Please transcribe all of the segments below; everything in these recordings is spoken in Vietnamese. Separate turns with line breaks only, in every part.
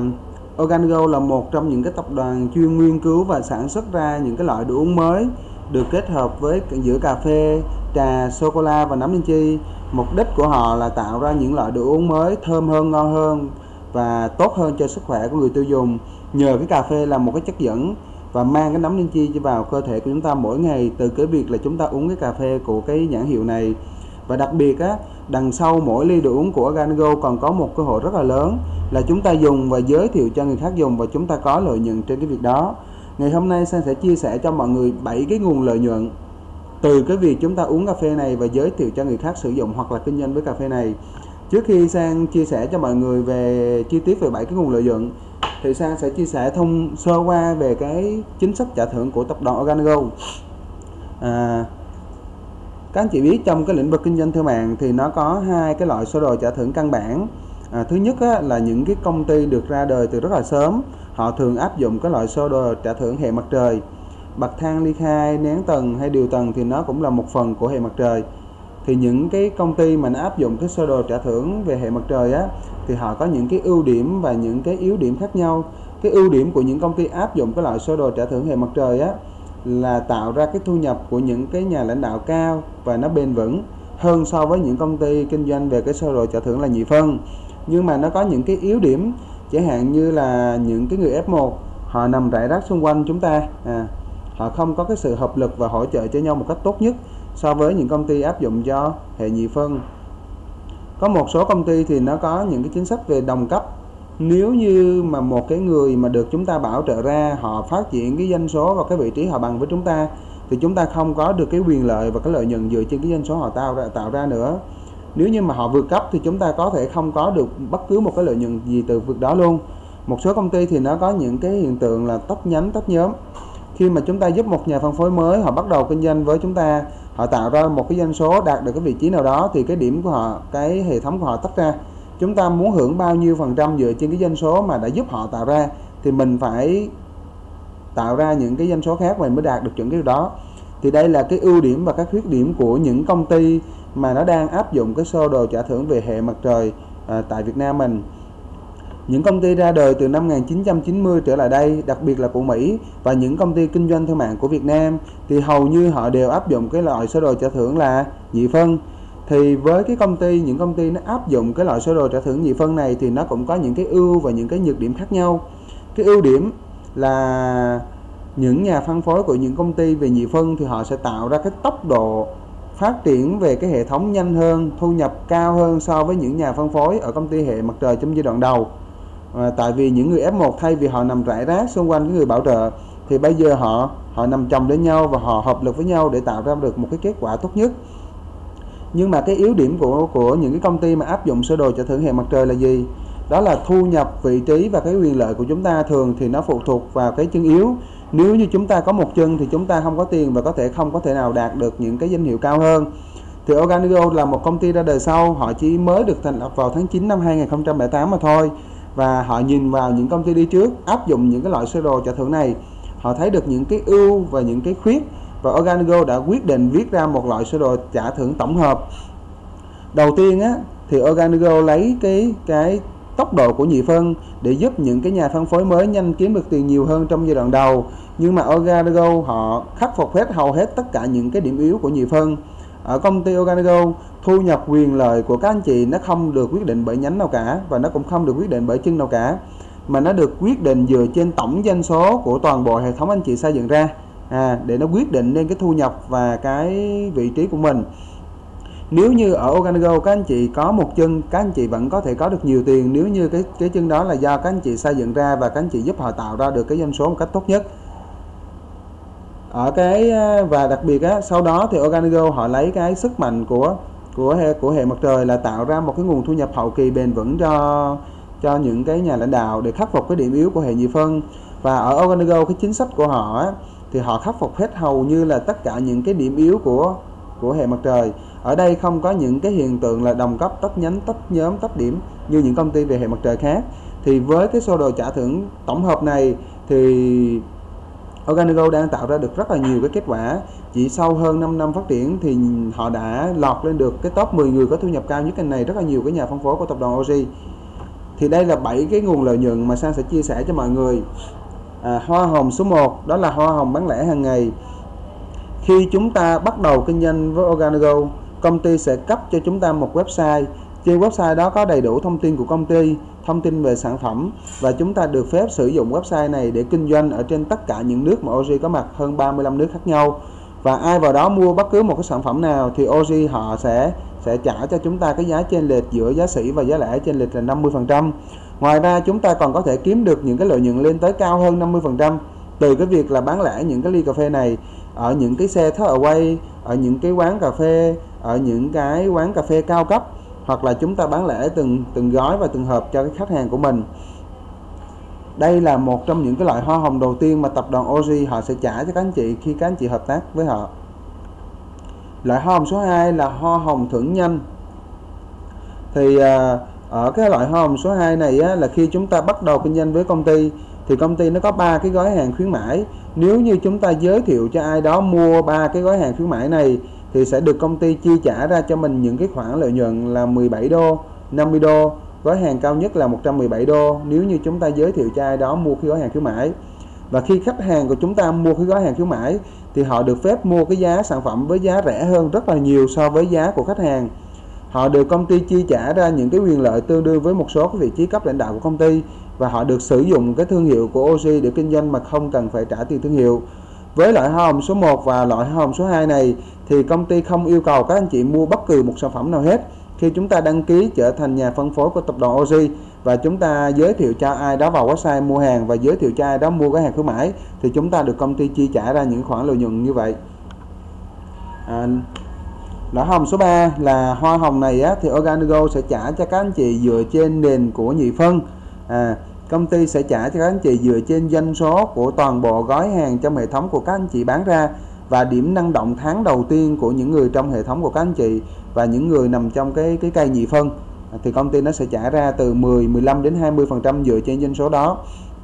Organigo là một trong những cái tập đoàn chuyên nghiên cứu và sản xuất ra những cái loại đồ uống mới được kết hợp với giữa cà phê, trà, sô cô la và nấm linh chi. Mục đích của họ là tạo ra những loại đồ uống mới thơm hơn, ngon hơn và tốt hơn cho sức khỏe của người tiêu dùng, nhờ cái cà phê là một cái chất dẫn và mang cái nấm linh chi vào cơ thể của chúng ta mỗi ngày từ cái việc là chúng ta uống cái cà phê của cái nhãn hiệu này. Và đặc biệt á, đằng sau mỗi ly đồ uống của Organigo còn có một cơ hội rất là lớn là chúng ta dùng và giới thiệu cho người khác dùng và chúng ta có lợi nhuận trên cái việc đó. Ngày hôm nay Sang sẽ chia sẻ cho mọi người 7 cái nguồn lợi nhuận từ cái việc chúng ta uống cà phê này và giới thiệu cho người khác sử dụng hoặc là kinh doanh với cà phê này. Trước khi Sang chia sẻ cho mọi người về chi tiết về 7 cái nguồn lợi nhuận thì Sang sẽ chia sẻ thông sơ qua về cái chính sách trả thưởng của tập đoàn Organigo. Các anh chị biết trong cái lĩnh vực kinh doanh thương mại thì nó có hai cái loại sơ đồ trả thưởng căn bản. Thứ nhất á, là những cái công ty được ra đời từ rất là sớm, họ thường áp dụng cái loại sơ đồ trả thưởng hệ mặt trời. Bậc thang ly khai, nén tầng hay điều tầng thì nó cũng là một phần của hệ mặt trời. Thì những cái công ty mà nó áp dụng cái sơ đồ trả thưởng về hệ mặt trời á, thì họ có những cái ưu điểm và những cái yếu điểm khác nhau. Cái ưu điểm của những công ty áp dụng cái loại sơ đồ trả thưởng hệ mặt trời á là tạo ra cái thu nhập của những cái nhà lãnh đạo cao và nó bền vững hơn so với những công ty kinh doanh về cái sơ đồ trả thưởng là nhị phân. Nhưng mà nó có những cái yếu điểm, chẳng hạn như là những cái người F1 họ nằm rải rác xung quanh chúng ta, họ không có cái sự hợp lực và hỗ trợ cho nhau một cách tốt nhất so với những công ty áp dụng cho hệ nhị phân. Có một số công ty thì nó có những cái chính sách về đồng cấp. Nếu như mà một cái người mà được chúng ta bảo trợ ra, họ phát triển cái doanh số và cái vị trí họ bằng với chúng ta, thì chúng ta không có được cái quyền lợi và cái lợi nhuận dựa trên cái doanh số họ tạo ra nữa. Nếu như mà họ vượt cấp thì chúng ta có thể không có được bất cứ một cái lợi nhuận gì từ việc đó luôn. Một số công ty thì nó có những cái hiện tượng là tách nhánh, tách nhóm. Khi mà chúng ta giúp một nhà phân phối mới họ bắt đầu kinh doanh với chúng ta, họ tạo ra một cái doanh số đạt được cái vị trí nào đó thì cái điểm của họ, cái hệ thống của họ tách ra. Chúng ta muốn hưởng bao nhiêu phần trăm dựa trên cái doanh số mà đã giúp họ tạo ra thì mình phải tạo ra những cái doanh số khác mình mới đạt được chuẩn cái điều đó. Thì đây là cái ưu điểm và các khuyết điểm của những công ty mà nó đang áp dụng cái sơ đồ trả thưởng về hệ mặt trời tại Việt Nam mình. Những công ty ra đời từ năm 1990 trở lại đây, đặc biệt là của Mỹ và những công ty kinh doanh thương mại của Việt Nam thì hầu như họ đều áp dụng cái loại sơ đồ trả thưởng là nhị phân. Thì với cái những công ty nó áp dụng cái loại sơ đồ trả thưởng nhị phân này thì nó cũng có những cái ưu và những cái nhược điểm khác nhau. Cái ưu điểm là những nhà phân phối của những công ty về nhị phân thì họ sẽ tạo ra cái tốc độ phát triển về cái hệ thống nhanh hơn, thu nhập cao hơn so với những nhà phân phối ở công ty hệ mặt trời trong giai đoạn đầu. Tại vì những người F1 thay vì họ nằm rải rác xung quanh cái người bảo trợ thì bây giờ họ nằm chồng đến nhau và họ hợp lực với nhau để tạo ra được một cái kết quả tốt nhất. Nhưng mà cái yếu điểm của những cái công ty mà áp dụng sơ đồ trả thưởng hệ mặt trời là gì? Đó là thu nhập, vị trí và cái quyền lợi của chúng ta thường thì nó phụ thuộc vào cái chân yếu. Nếu như chúng ta có một chân thì chúng ta không có tiền và không có thể nào đạt được những cái danh hiệu cao hơn. Thì Organigo là một công ty ra đời sau, họ chỉ mới được thành lập vào tháng 9 năm 2008 mà thôi. Và họ nhìn vào những công ty đi trước áp dụng những cái loại sơ đồ trả thưởng này, họ thấy được những cái ưu và những cái khuyết và Organigo đã quyết định viết ra một loại sơ đồ trả thưởng tổng hợp. Đầu tiên á thì Organigo lấy cái tốc độ của nhị phân để giúp những cái nhà phân phối mới nhanh kiếm được tiền nhiều hơn trong giai đoạn đầu. Nhưng mà Organigo họ khắc phục hầu hết tất cả những cái điểm yếu của nhị phân. Ở công ty Organigo, thu nhập quyền lợi của các anh chị nó không được quyết định bởi nhánh nào cả và nó cũng không được quyết định bởi chân nào cả, mà nó được quyết định dựa trên tổng doanh số của toàn bộ hệ thống anh chị xây dựng ra để nó quyết định nên cái thu nhập và cái vị trí của mình. Nếu như ở Organigo các anh chị có một chân, các anh chị vẫn có thể có được nhiều tiền nếu như cái chân đó là do các anh chị xây dựng ra và các anh chị giúp họ tạo ra được cái doanh số một cách tốt nhất. Và đặc biệt á, sau đó thì Organigo họ lấy cái sức mạnh của hệ mặt trời là tạo ra một cái nguồn thu nhập hậu kỳ bền vững cho những cái nhà lãnh đạo để khắc phục cái điểm yếu của hệ nhị phân. Và ở Organigo cái chính sách của họ á, thì họ khắc phục hết hầu như là tất cả những cái điểm yếu của hệ mặt trời. Ở đây không có những cái hiện tượng là đồng cấp, tách nhánh, tách nhóm, tách điểm như những công ty về hệ mặt trời khác. Thì với cái sơ đồ trả thưởng tổng hợp này thì Organigo đang tạo ra được rất là nhiều cái kết quả. Chỉ sau hơn 5 năm phát triển thì họ đã lọt lên được cái top 10 người có thu nhập cao nhất ngành này, rất là nhiều cái nhà phân phối của tập đoàn OG. Thì đây là 7 cái nguồn lợi nhuận mà Sang sẽ chia sẻ cho mọi người. Hoa hồng số 1 đó là hoa hồng bán lẻ hàng ngày. Khi chúng ta bắt đầu kinh doanh với Organigo, công ty sẽ cấp cho chúng ta một website. Trên website đó có đầy đủ thông tin của công ty, thông tin về sản phẩm, và chúng ta được phép sử dụng website này để kinh doanh ở trên tất cả những nước mà Oji có mặt, hơn 35 nước khác nhau. Và ai vào đó mua bất cứ một cái sản phẩm nào thì Oji họ sẽ trả cho chúng ta cái giá chênh lệch giữa giá sỉ và giá lẻ, chênh lệch là 50%. Ngoài ra chúng ta còn có thể kiếm được những cái lợi nhuận lên tới cao hơn 50% từ cái việc là bán lẻ những cái ly cà phê này ở những cái xe take away, ở những cái quán cà phê, ở những cái quán cà phê cao cấp, hoặc là chúng ta bán lẻ từng gói và từng hộp cho cái khách hàng của mình. Đây là một trong những cái loại hoa hồng đầu tiên mà tập đoàn Oji họ sẽ trả cho các anh chị khi các anh chị hợp tác với họ. Loại hoa hồng số 2 là hoa hồng thưởng nhanh. Thì ở cái loại hoa hồng số 2 này là khi chúng ta bắt đầu kinh doanh với công ty thì công ty nó có 3 cái gói hàng khuyến mãi. Nếu như chúng ta giới thiệu cho ai đó mua 3 cái gói hàng khuyến mãi này thì sẽ được công ty chi trả ra cho mình những cái khoản lợi nhuận là 17 đô, 50 đô, gói hàng cao nhất là 117 đô nếu như chúng ta giới thiệu cho ai đó mua cái gói hàng khuyến mãi. Và khi khách hàng của chúng ta mua cái gói hàng khuyến mãi thì họ được phép mua cái giá sản phẩm với giá rẻ hơn rất là nhiều so với giá của khách hàng. Họ được công ty chi trả ra những cái quyền lợi tương đương với một số cái vị trí cấp lãnh đạo của công ty, và họ được sử dụng cái thương hiệu của Oji để kinh doanh mà không cần phải trả tiền thương hiệu. Với loại hoa hồng số 1 và loại hoa hồng số 2 này thì công ty không yêu cầu các anh chị mua bất cứ một sản phẩm nào hết. Khi chúng ta đăng ký trở thành nhà phân phối của tập đoàn Oji và chúng ta giới thiệu cho ai đó vào website mua hàng và giới thiệu cho ai đó mua cái hàng khuyến mãi thì chúng ta được công ty chi trả ra những khoản lợi nhuận như vậy. Loại hoa hồng số 3 là hoa hồng này thì Organigo sẽ trả cho các anh chị dựa trên nền của nhị phân. Công ty sẽ trả cho các anh chị dựa trên doanh số của toàn bộ gói hàng trong hệ thống của các anh chị bán ra và điểm năng động tháng đầu tiên của những người trong hệ thống của các anh chị và những người nằm trong cái cây nhị phân thì công ty nó sẽ trả ra từ 10, 15 đến 20% dựa trên doanh số đó.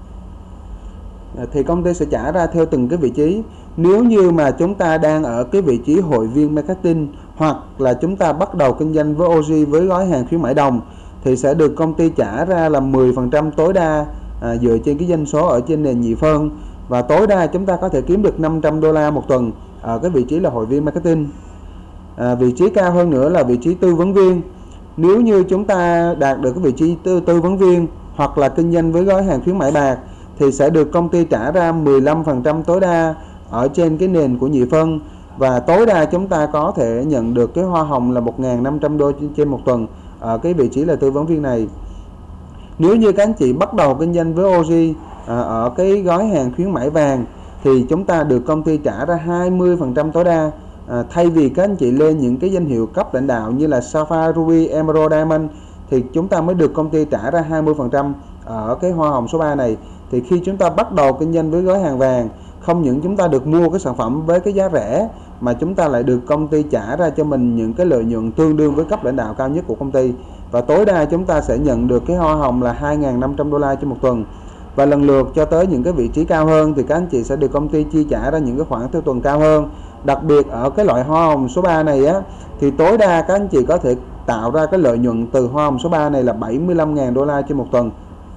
Thì công ty sẽ trả ra theo từng cái vị trí. Nếu như mà chúng ta đang ở cái vị trí hội viên marketing hoặc là chúng ta bắt đầu kinh doanh với Oji với gói hàng khuyến mãi đồng thì sẽ được công ty trả ra là 10% tối đa dựa trên cái doanh số ở trên nền nhị phân, và tối đa chúng ta có thể kiếm được 500 đô la một tuần ở cái vị trí là hội viên marketing. Vị trí cao hơn nữa là vị trí tư vấn viên. Nếu như chúng ta đạt được cái vị trí tư vấn viên hoặc là kinh doanh với gói hàng khuyến mãi bạc thì sẽ được công ty trả ra 15% tối đa ở trên cái nền của nhị phân, và tối đa chúng ta có thể nhận được cái hoa hồng là 1.500 đô trên một tuần ở cái vị trí là tư vấn viên này. Nếu như các anh chị bắt đầu kinh doanh với Oji ở cái gói hàng khuyến mãi vàng thì chúng ta được công ty trả ra 20% tối đa. Thay vì các anh chị lên những cái danh hiệu cấp lãnh đạo như là Sapphire, Ruby, Emerald, Diamond thì chúng ta mới được công ty trả ra 20% ở cái hoa hồng số 3 này. Thì khi chúng ta bắt đầu kinh doanh với gói hàng vàng, không những chúng ta được mua cái sản phẩm với cái giá rẻ mà chúng ta lại được công ty trả ra cho mình những cái lợi nhuận tương đương với cấp lãnh đạo cao nhất của công ty, và tối đa chúng ta sẽ nhận được cái hoa hồng là 2.500 đô la trên một tuần. Và lần lượt cho tới những cái vị trí cao hơn thì các anh chị sẽ được công ty chi trả ra những cái khoản theo tuần cao hơn. Đặc biệt ở cái loại hoa hồng số 3 này thì tối đa các anh chị có thể tạo ra cái lợi nhuận từ hoa hồng số 3 này là 75.000 đô la trên một tuần.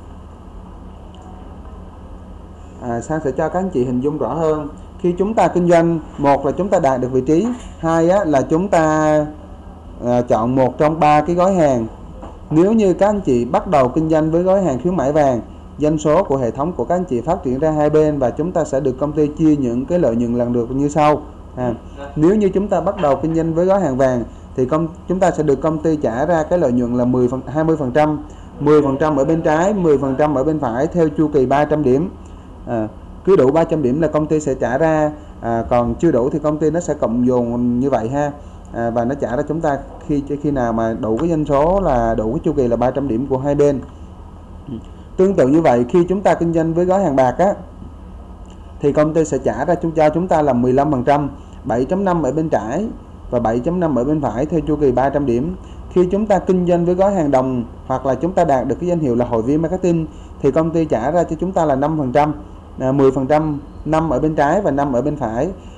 Sang sẽ cho các anh chị hình dung rõ hơn. Khi chúng ta kinh doanh, một là chúng ta đạt được vị trí, hai là chúng ta chọn một trong 3 cái gói hàng. Nếu như các anh chị bắt đầu kinh doanh với gói hàng khuyến mãi vàng, doanh số của hệ thống của các anh chị phát triển ra hai bên và chúng ta sẽ được công ty chia những cái lợi nhuận lần lượt như sau. Nếu như chúng ta bắt đầu kinh doanh với gói hàng vàng thì chúng ta sẽ được công ty trả ra cái lợi nhuận là 20%, 10% ở bên trái, 10% ở bên phải theo chu kỳ 300 điểm. Cứ đủ 300 điểm là công ty sẽ trả ra, còn chưa đủ thì công ty nó sẽ cộng dồn như vậy và nó trả ra chúng ta khi nào mà đủ cái doanh số là đủ cái chu kỳ là 300 điểm của hai bên. Tương tự như vậy, khi chúng ta kinh doanh với gói hàng bạc thì công ty sẽ trả ra cho chúng ta là 15%, 7.5 ở bên trái và 7.5 ở bên phải theo chu kỳ 300 điểm. Khi chúng ta kinh doanh với gói hàng đồng hoặc là chúng ta đạt được cái danh hiệu là hội viên marketing thì công ty trả ra cho chúng ta là 5%, 10%, 5 ở bên trái và 5 ở bên phải.